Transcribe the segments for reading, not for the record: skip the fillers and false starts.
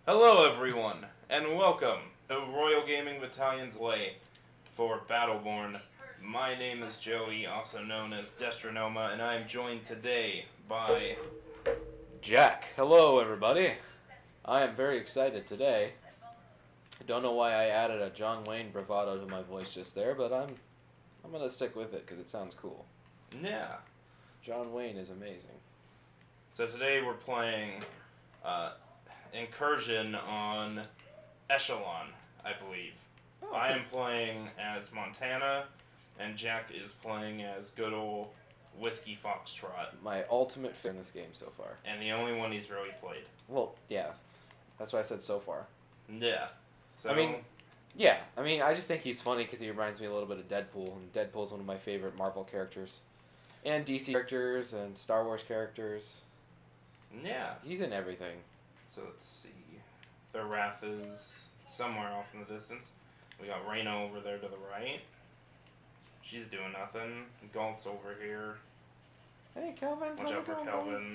Hello everyone, and welcome to Royal Gaming Battalion's Play for Battleborn. My name is Joey, also known as Destronoma, and I am joined today by... Jack. Hello everybody. I am very excited today. I don't know why I added a John Wayne bravado to my voice just there, but I'm gonna stick with it because it sounds cool. Yeah. John Wayne is amazing. So today we're playing Incursion on Eschelon, I believe. Oh, I am playing as Montana, and Jack is playing as good old Whiskey Foxtrot. My ultimate fan in this game so far. And the only one he's really played. Well, yeah. That's why I said so far. Yeah. So, I just think he's funny because he reminds me a little bit of Deadpool, and Deadpool's one of my favorite Marvel characters. And DC characters, and Star Wars characters. Yeah. He's in everything. So let's see. The Wrath is somewhere off in the distance. We got Reyna over there to the right. She's doing nothing. Galt's over here. Hey, Kelvin. Watch out for Kelvin.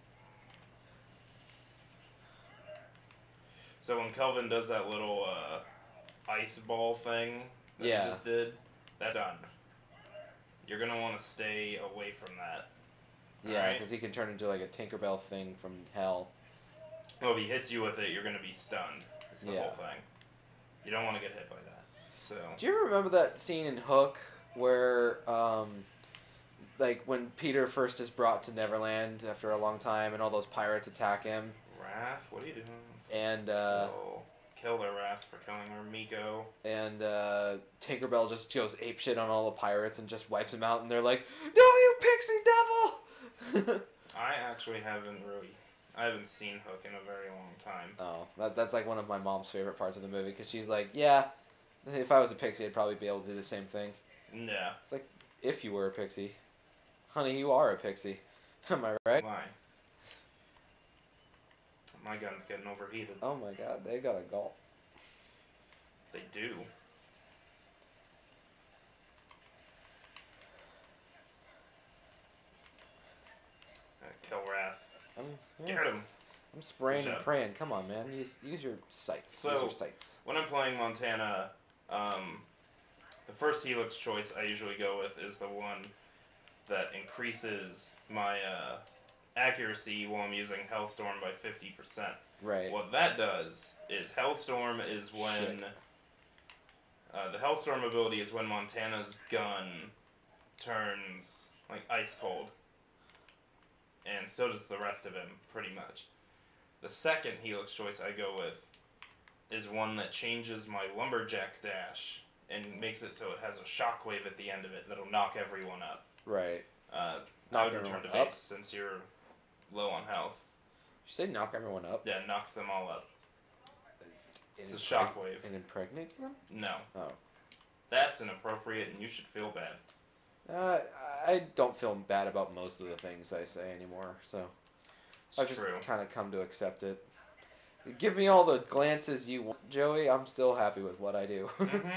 So when Kelvin does that little ice ball thing that he just did, that's done. You're going to want to stay away from that. Yeah, because he can turn into like a Tinkerbell thing from hell. Well, if he hits you with it, you're going to be stunned. It's the whole thing. You don't want to get hit by that. So. Do you ever remember that scene in Hook where, like, when Peter first is brought to Neverland after a long time and all those pirates attack him? Wrath? What are you doing? And, kill their Wrath for killing our Miko. And, Tinkerbell just goes apeshit on all the pirates and just wipes them out, and they're like, "No, you pixie devil!" I actually I haven't seen Hook in a very long time. Oh, that's like one of my mom's favorite parts of the movie, because she's like, yeah, if I was a pixie, I'd probably be able to do the same thing. Yeah. It's like, if you were a pixie. Honey, you are a pixie. Am I right? Why? My gun's getting overheated. Oh my god, they got a gulp. They do. Kill Wrath. Get him. I'm spraying and praying. Come on, man. Use your sights. So, use your sights. When I'm playing Montana, the first Helix choice I usually go with is the one that increases my accuracy while I'm using Hellstorm by 50%. Right. What that does is Hellstorm is when... the Hellstorm ability is when Montana's gun turns, like, ice cold. And so does the rest of him, pretty much. The second Helix choice I go with is one that changes my lumberjack dash and makes it so it has a shockwave at the end of it that'll knock everyone up. Right. I would return to base since you're low on health. You say knock everyone up? Yeah, it knocks them all up. It's a shockwave. And impregnates them? No. Oh. That's inappropriate and you should feel bad. I don't feel bad about most of the things I say anymore, so I've just kind of come to accept it. Give me all the glances you want, Joey. I'm still happy with what I do.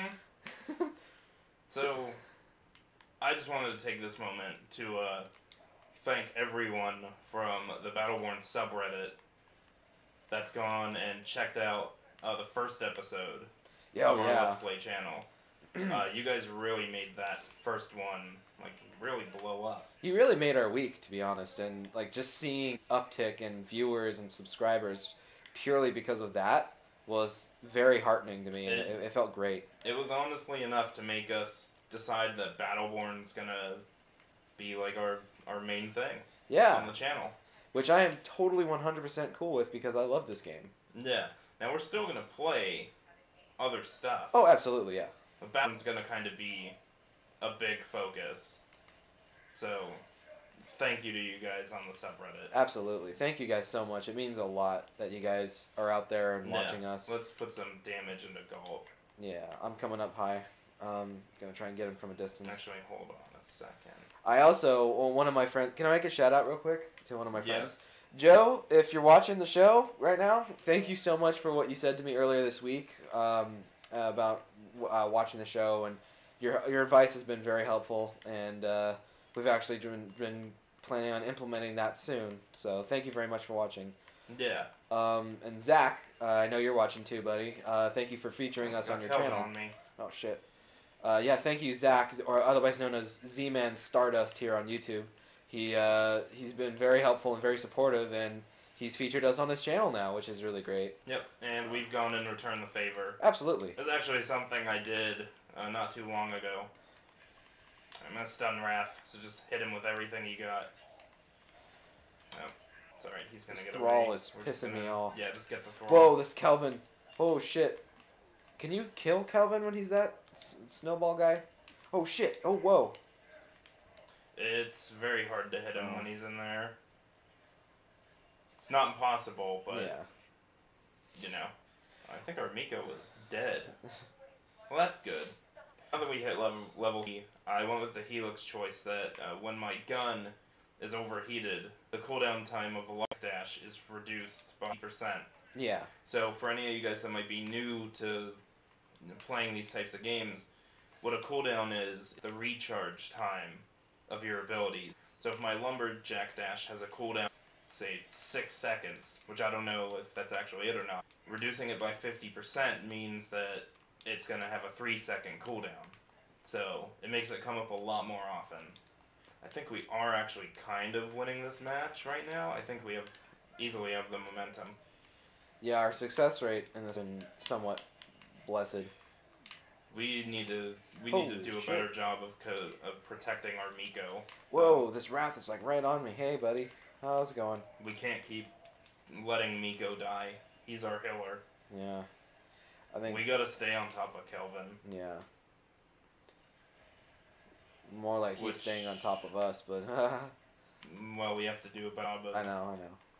So, I just wanted to take this moment to thank everyone from the Battleborn subreddit that's gone and checked out the first episode of our Let's Play channel. You guys really made that first one, like, really blow up. You really made our week, to be honest, and, like, just seeing uptick in viewers and subscribers purely because of that was very heartening to me, and it felt great. It was honestly enough to make us decide that Battleborn's gonna be, like, our main thing on the channel. Which I am totally 100% cool with because I love this game. Yeah. Now, we're still gonna play other stuff. Oh, absolutely, yeah. But Battleborn's gonna kind of be a big focus. So, thank you to you guys on the subreddit. Absolutely. Thank you guys so much. It means a lot that you guys are out there and watching us. Let's put some damage into Gulp. Yeah, I'm coming up high. Gonna try and get him from a distance. Actually, hold on a second. I also, one of my friends, can I make a shout out real quick to one of my friends? Yes. Joe, if you're watching the show right now, thank you so much for what you said to me earlier this week about watching the show, and your advice has been very helpful, and we've actually been planning on implementing that soon. So thank you very much for watching. Yeah. And Zach, I know you're watching too, buddy. Thank you for featuring us on your channel. On me. Oh shit. Yeah, thank you, Zach, or otherwise known as Z-Man Stardust here on YouTube. He's been very helpful and very supportive, and he's featured us on his channel now, which is really great. Yep, and we've gone and returned the favor. Absolutely. It's actually something I did not too long ago. I'm gonna stun Wrath, so just hit him with everything you got. Oh, it's alright, he's gonna get away. Thrall is pissing me off. Yeah, just get the Thrall. Whoa, this Kelvin. Oh shit. Can you kill Kelvin when he's that snowball guy? Oh shit. Oh, whoa. It's very hard to hit him when he's in there. It's not impossible, but, you know. I think our Miko was dead. Well, that's good. Now that we hit level E, I went with the Helix choice that when my gun is overheated, the cooldown time of a luck dash is reduced by 10%. Yeah. So for any of you guys that might be new to playing these types of games, what a cooldown is the recharge time of your ability. So if my lumberjack dash has a cooldown, say 6 seconds, which I don't know if that's actually it or not, reducing it by 50% means that it's going to have a 3-second cooldown. So it makes it come up a lot more often. I think we are actually kind of winning this match right now. I think we easily have the momentum. Yeah, our success rate in this has been somewhat blessed. We need to do a better job of protecting our Miko. Whoa, this Wrath is like right on me. Hey, buddy. How's it going? We can't keep letting Miko die. He's our healer. Yeah. I think we gotta stay on top of Kelvin. Yeah. More like he's staying on top of us, but well, we have to do a better job of I know.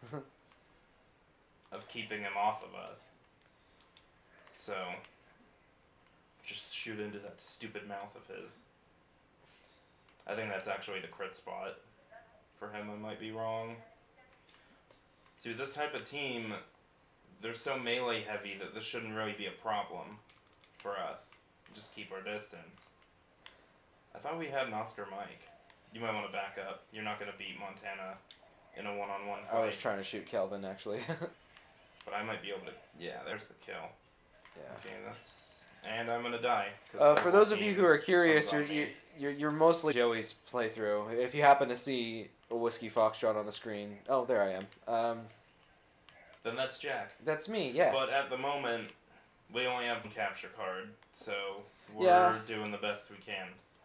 Of keeping him off of us. So just shoot into that stupid mouth of his. I think that's actually the crit spot. For him, I might be wrong. See, this type of team, they're so melee heavy that this shouldn't really be a problem for us. Just keep our distance. I thought we had an Oscar Mike. You might want to back up. You're not going to beat Montana in a one-on-one fight. I was trying to shoot Kelvin, actually. But I might be able to... Yeah, there's the kill. Yeah. Okay, that's... And I'm going to die. For those of you who are curious, you're mostly Joey's playthrough. If you happen to see a Whiskey Foxtrot on the screen... Oh, there I am. Then that's Jack. That's me, yeah. But at the moment, we only have one capture card, so we're doing the best we can.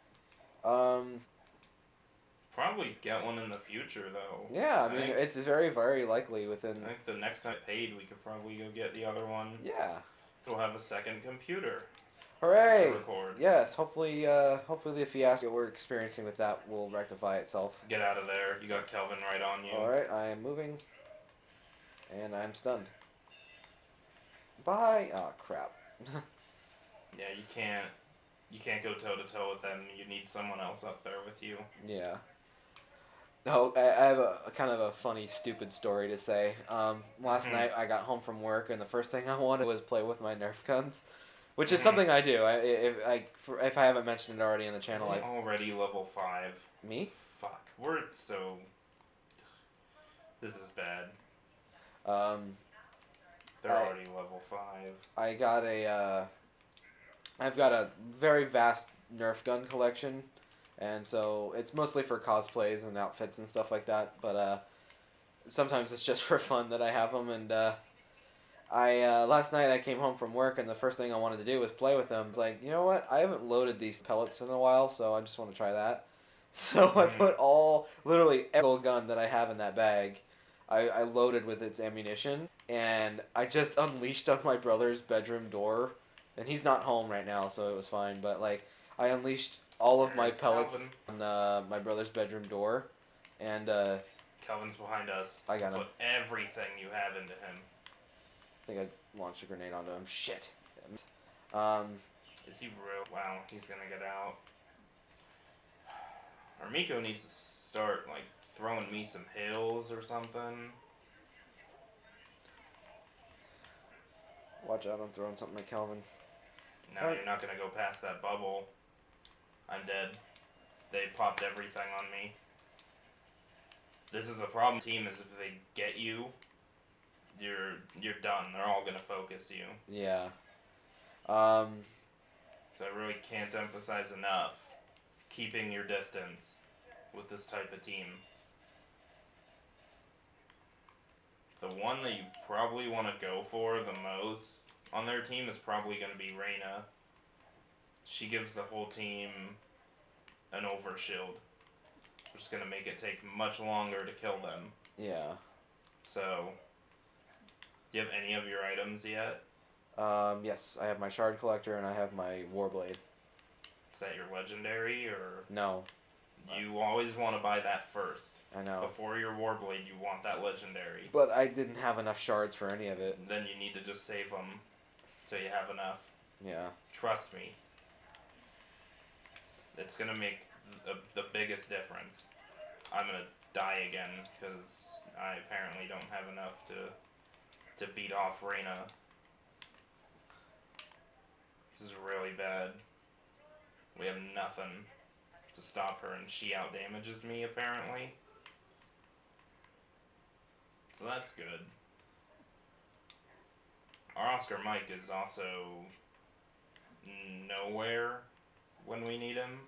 Probably get one in the future, though. Yeah, I mean, it's very, very likely within... I think the next time paid, we could probably go get the other one. Yeah. We'll have a second computer. Hooray! To record. Yes, hopefully the fiasco we're experiencing with that will rectify itself. Get out of there. You got Kelvin right on you. Alright, I am moving. And I'm stunned. Bye! Oh, crap. Yeah, you can't go toe-to-toe with them. You need someone else up there with you. Yeah. Oh, I have a kind of a funny, stupid story to say. Last night I got home from work, and the first thing I wanted was play with my Nerf guns, which is something I do. If I haven't mentioned it already in the channel, I'm already level 5. Me? Fuck, we're so. This is bad. They're already level 5. I've got a very vast Nerf gun collection. And so it's mostly for cosplays and outfits and stuff like that. But sometimes it's just for fun that I have them. And last night I came home from work, and the first thing I wanted to do was play with them. It's like, you know what? I haven't loaded these pellets in a while, so I just want to try that. So I put literally every gun that I have in that bag, I loaded with its ammunition. And I just unleashed on my brother's bedroom door. And he's not home right now, so it was fine. But like, I unleashed all of my pellets on my brother's bedroom door, and Calvin's behind us. I got him. Put everything you have into him. I think I launched a grenade onto him. Shit. Is he real? Wow, he's gonna get out. Our Miko needs to start like throwing me some hills or something. Watch out! I'm throwing something at Calvin. No, you're not gonna go past that bubble. I'm dead. They popped everything on me. This is the problem, team, is if they get you, you're done. They're all gonna focus you. Yeah. So I really can't emphasize enough keeping your distance with this type of team. The one that you probably want to go for the most on their team is probably going to be Reyna. She gives the whole team an overshield, which is going to make it take much longer to kill them. Yeah. So, do you have any of your items yet? Yes, I have my shard collector and I have my warblade. Is that your legendary, or? No. You always want to buy that first. I know. Before your warblade, you want that legendary. But I didn't have enough shards for any of it. And then you need to just save them till you have enough. Yeah. Trust me. It's going to make the biggest difference. I'm going to die again because I apparently don't have enough to beat off Reyna. This is really bad. We have nothing to stop her, and she out-damages me, apparently. So that's good. Our Oscar Mike is also nowhere when we need him.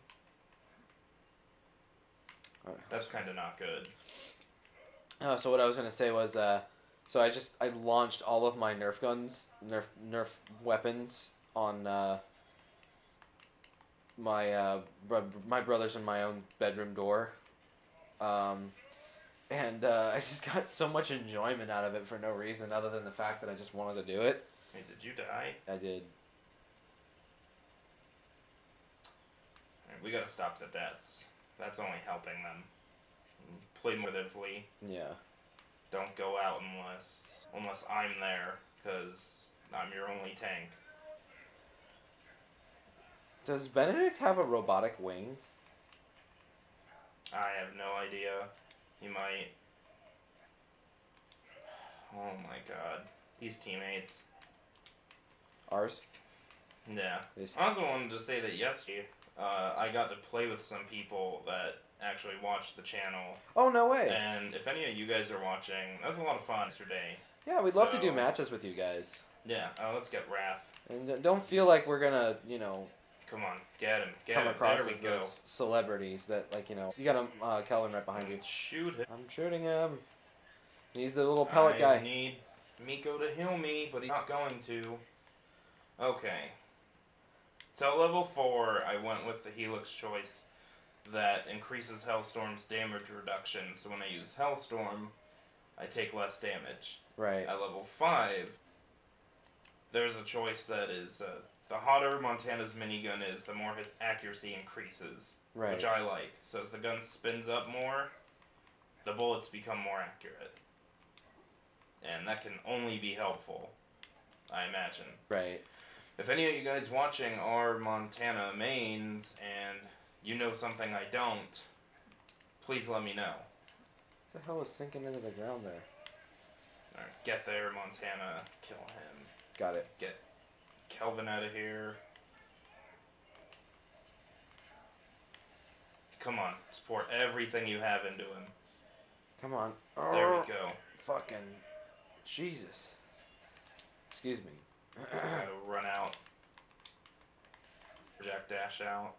That's kind of not good. Oh, so what I was going to say was, so I launched all of my Nerf guns, Nerf weapons on my brother's in my own bedroom door, and I just got so much enjoyment out of it for no reason other than the fact that I just wanted to do it. Hey, did you die? I did. Alright, we gotta stop the deaths. That's only helping them. Play motively. Yeah. Don't go out unless I'm there, because I'm your only tank. Does Benedict have a robotic wing? I have no idea. He might. Oh my god. These teammates. Ours? Yeah. I also wanted to say that yesterday, I got to play with some people that actually watched the channel. Oh, no way. And if any of you guys are watching, that was a lot of fun yesterday. Yeah, we'd love to do matches with you guys. Yeah, let's get Wrath. And don't feel like we're gonna, you know... Come on, get him. Come across as those celebrities that, like, you know... You got a Kelvin right behind you. Shoot him. I'm shooting him. He's the little pellet guy. I need Miko to heal me, but he's not going to. Okay. So level 4, I went with the Helix choice that increases Hellstorm's damage reduction. So when I use Hellstorm, I take less damage. Right. At level 5, there's a choice that is... the hotter Montana's minigun is, the more his accuracy increases. Right. Which I like. So as the gun spins up more, the bullets become more accurate. And that can only be helpful, I imagine. Right. If any of you guys watching are Montana mains and you know something I don't, please let me know. What the hell is sinking into the ground there? Alright, get there, Montana. Kill him. Got it. Get Kelvin out of here. Come on, just pour everything you have into him. Come on. There we go. Fucking Jesus. Excuse me. Gotta run out. Jack dash out.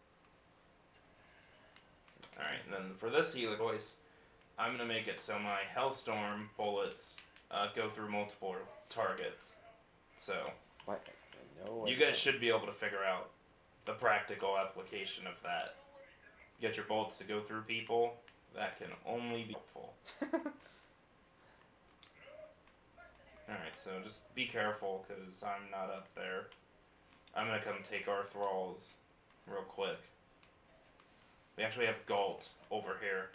Alright, and then for this Helix voice, I'm gonna make it so my Hellstorm bullets go through multiple targets. So, What? No, you guys should be able to figure out the practical application of that. Get your bullets to go through people, that can only be helpful. Alright, so just be careful, because I'm not up there. I'm going to come take our thralls real quick. We actually have Galt over here.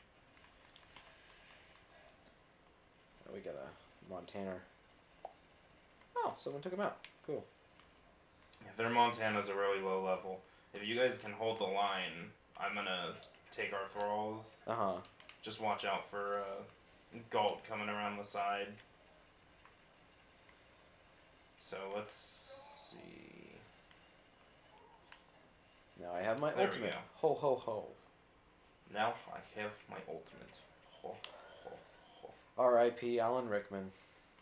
We got a Montana. Oh, someone took him out. Cool. Yeah, their Montana's a really low level. If you guys can hold the line, I'm going to take our thralls. Uh-huh. Just watch out for Galt coming around the side. So let's see. Now I have my There ultimate. Ho ho ho. Now I have my ultimate. Ho ho ho. R.I.P. Alan Rickman.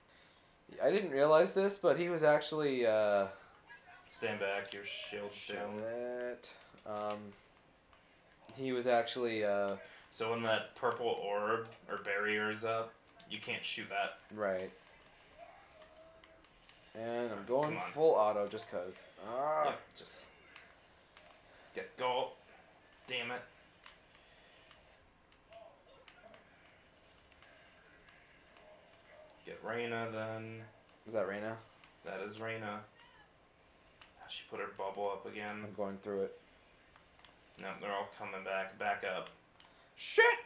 I didn't realize this, but he was actually. Stand back, your shield's down. He was actually. So when that purple orb or barrier is up, you can't shoot that. Right. And I'm going full auto just cause. Yeah, just get goal. Damn it. Get Reyna then. Is that Reyna? That is Reyna. She put her bubble up again. I'm going through it. No, they're all coming back. Back up. Shit!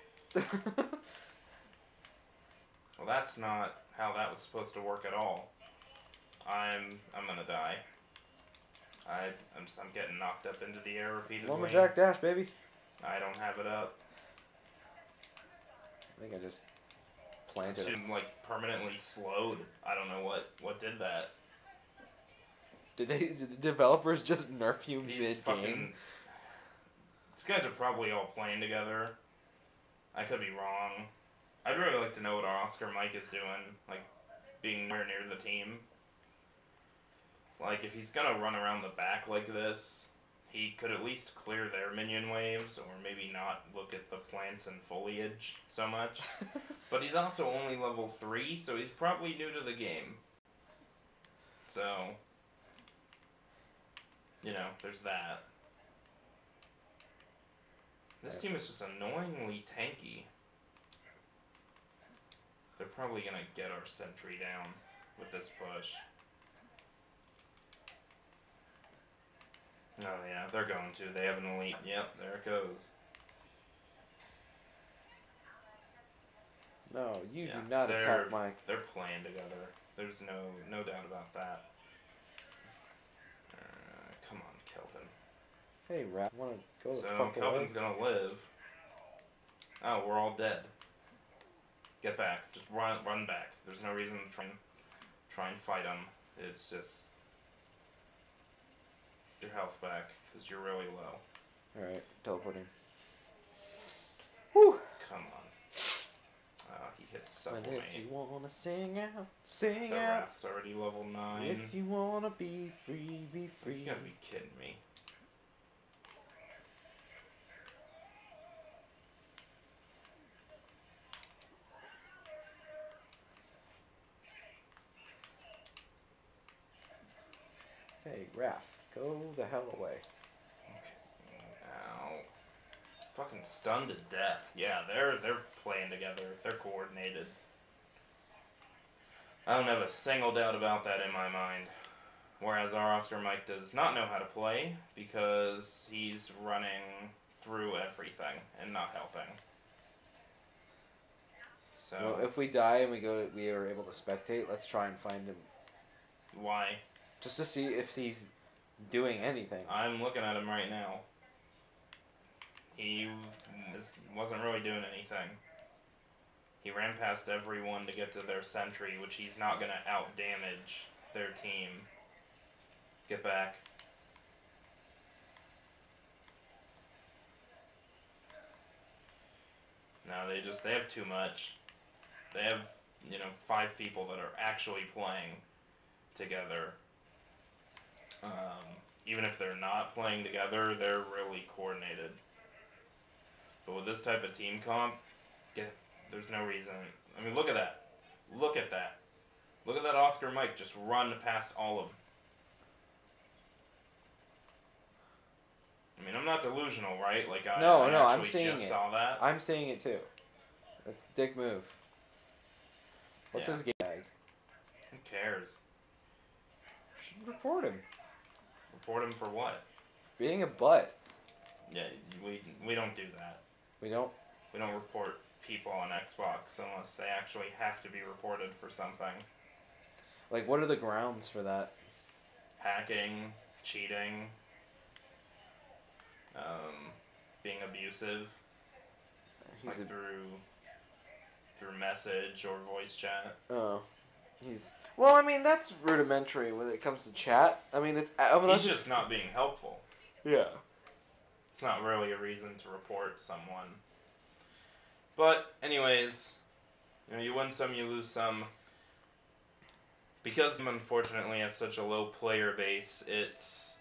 Well, that's not how that was supposed to work at all. I'm gonna die. I'm getting knocked up into the air repeatedly. Lumberjack dash, baby. I don't have it up. I think I just planted it. Like permanently slowed. I don't know what did that. Did the developers just nerf you mid-game? These guys are probably all playing together. I could be wrong. I'd really like to know what our Oscar Mike is doing, like being near the team. Like if he's gonna run around the back like this, he could at least clear their minion waves, or maybe not look at the plants and foliage so much. But he's also only level 3, so he's probably new to the game. So, you know, there's that. This team is just annoyingly tanky. They're probably gonna get our sentry down with this push. Oh yeah, they're going to. They have an elite. Yep, there it goes. No, you do not attack Mike. They're playing together. There's no doubt about that. Come on, Kelvin. Hey, Rat, wanna go the fuck away? So Kelvin's gonna live. Oh, we're all dead. Get back. Just run back. There's no reason to try and fight him. It's just your health back because you're really low. All right, teleporting. Whew. Come on. He hits sublimate. And if you wanna sing out, sing the out. Wrath's already level 9. If you wanna be free, be free. You gotta be kidding me. Hey, Raph, go the hell away. Okay. Ow. Fucking stunned to death. Yeah, they're playing together. They're coordinated. I don't have a single doubt about that in my mind. Whereas our Oscar Mike does not know how to play because he's running through everything and not helping. So well, if we die and we are able to spectate, let's try and find him. Why? Just to see if he's doing anything. I'm looking at him right now. He wasn't really doing anything. He ran past everyone to get to their sentry, which he's not going to out-damage their team. Get back. No, they have too much. They have, 5 people that are actually playing together. Even if they're not playing together, they're really coordinated. But with this type of team comp, there's no reason. I mean, look at that. Look at that. Look at that Oscar Mike just run past all of them. I mean, I'm not delusional, right? Like I'm seeing it. Saw that. I'm seeing it too. That's a dick move. What's his game tag? Who cares? You should report him. Report him for what? Being a butt. Yeah, we don't do that. We don't? We don't report people on Xbox unless they actually have to be reported for something. Like, what are the grounds for that? Hacking, cheating, being abusive, like through message or voice chat. Oh, well, I mean, that's rudimentary when it comes to chat. I mean, he's just not being helpful. Yeah. It's not really a reason to report someone. But, anyways, you win some, you lose some. because unfortunately has such a low player base, it's,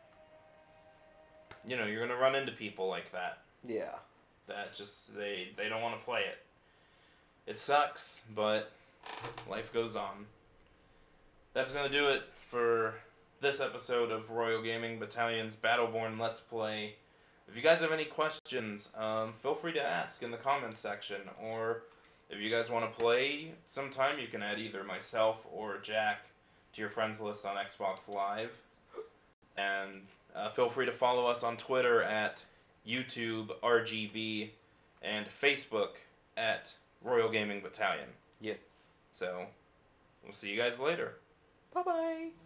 you know, you're gonna run into people like that. Yeah. That just, they don't want to play it. It sucks, but life goes on. That's gonna do it for this episode of Royal Gaming Battalion's Battleborn Let's Play. If you guys have any questions, feel free to ask in the comments section, or if you guys want to play sometime, you can add either myself or Jack to your friends list on Xbox Live. And feel free to follow us on Twitter at YouTube RGB and Facebook at Royal Gaming Battalion. Yes. So, we'll see you guys later. Bye-bye.